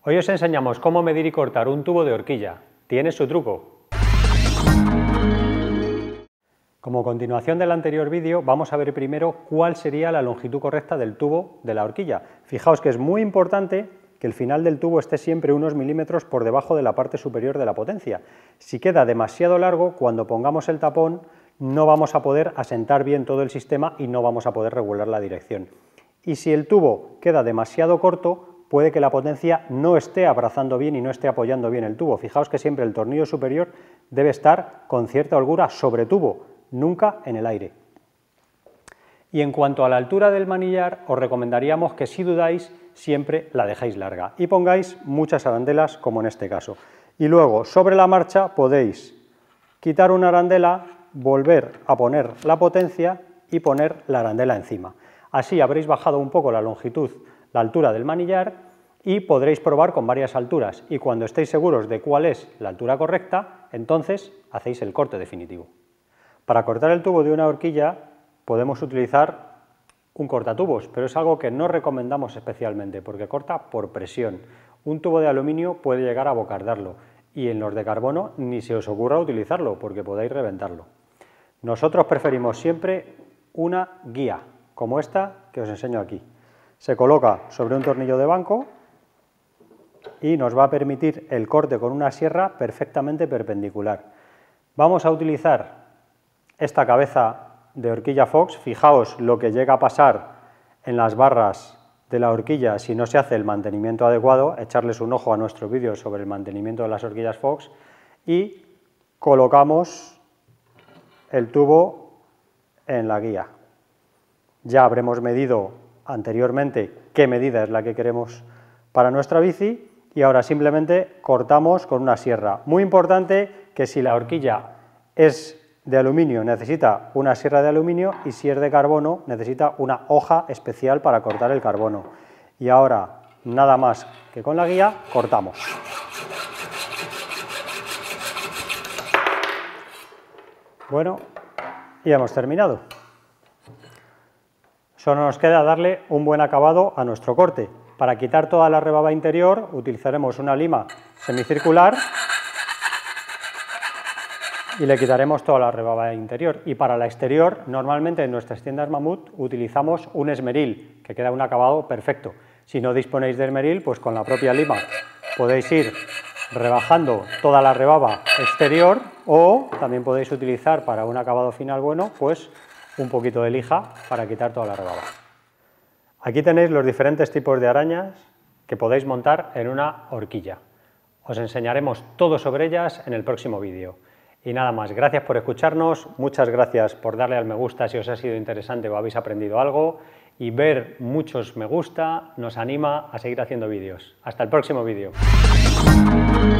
Hoy os enseñamos cómo medir y cortar un tubo de horquilla. Tiene su truco. Como continuación del anterior vídeo, vamos a ver primero cuál sería la longitud correcta del tubo de la horquilla. Fijaos que es muy importante que el final del tubo esté siempre unos milímetros por debajo de la parte superior de la potencia. Si queda demasiado largo, cuando pongamos el tapón, no vamos a poder asentar bien todo el sistema y no vamos a poder regular la dirección. Y si el tubo queda demasiado corto, puede que la potencia no esté abrazando bien y no esté apoyando bien el tubo. Fijaos que siempre el tornillo superior debe estar con cierta holgura sobre tubo, nunca en el aire. Y en cuanto a la altura del manillar, os recomendaríamos que si dudáis, siempre la dejéis larga y pongáis muchas arandelas, como en este caso. Y luego, sobre la marcha, podéis quitar una arandela, volver a poner la potencia y poner la arandela encima. Así habréis bajado un poco la longitud, la altura del manillar y podréis probar con varias alturas. Y cuando estéis seguros de cuál es la altura correcta, entonces hacéis el corte definitivo. Para cortar el tubo de una horquilla podemos utilizar un cortatubos, pero es algo que no recomendamos especialmente porque corta por presión. Un tubo de aluminio puede llegar a bocardarlo y en los de carbono ni se os ocurra utilizarlo porque podéis reventarlo. Nosotros preferimos siempre una guía, como esta que os enseño aquí. Se coloca sobre un tornillo de banco y nos va a permitir el corte con una sierra perfectamente perpendicular. Vamos a utilizar esta cabeza de horquilla Fox. Fijaos lo que llega a pasar en las barras de la horquilla si no se hace el mantenimiento adecuado. Echarles un ojo a nuestro vídeo sobre el mantenimiento de las horquillas Fox y colocamos el tubo en la guía. Ya habremos medido anteriormente qué medida es la que queremos para nuestra bici y ahora simplemente cortamos con una sierra. Muy importante que si la horquilla es de aluminio necesita una sierra de aluminio y si es de carbono necesita una hoja especial para cortar el carbono. Y ahora nada más que con la guía cortamos. Bueno, y hemos terminado. Solo nos queda darle un buen acabado a nuestro corte. Para quitar toda la rebaba interior utilizaremos una lima semicircular y le quitaremos toda la rebaba interior. Y para la exterior, normalmente en nuestras tiendas Mamut utilizamos un esmeril, que queda un acabado perfecto. Si no disponéis de esmeril, pues con la propia lima podéis ir rebajando toda la rebaba exterior o también podéis utilizar para un acabado final bueno, pues un poquito de lija para quitar toda la rebaba. Aquí tenéis los diferentes tipos de arañas que podéis montar en una horquilla. Os enseñaremos todo sobre ellas en el próximo vídeo. Y nada más, gracias por escucharnos, muchas gracias por darle al me gusta si os ha sido interesante o habéis aprendido algo y ver muchos me gusta nos anima a seguir haciendo vídeos. Hasta el próximo vídeo.